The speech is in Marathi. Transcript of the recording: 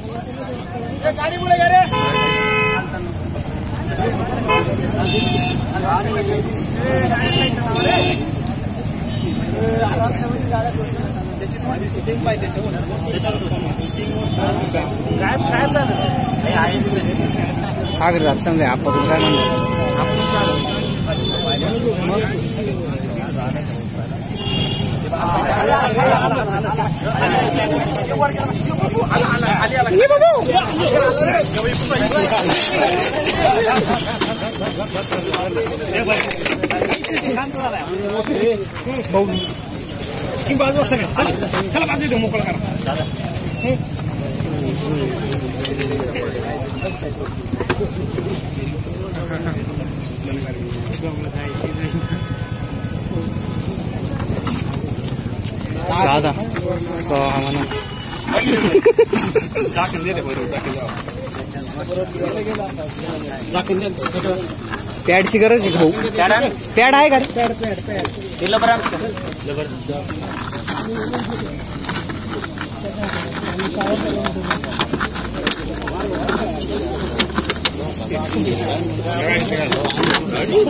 गाड़ी बोले जा रहे त्याची थोडीशी स्किंग पाहिजे सागर जात समजा आपण काय बाजू चला बाजू दे मोकळा करा दादा तो आम्हाला झाकण दे रे बरोबर झाकण दे पॅडची गरज आहे भाऊ पॅड आहे का दिलं बरं जबर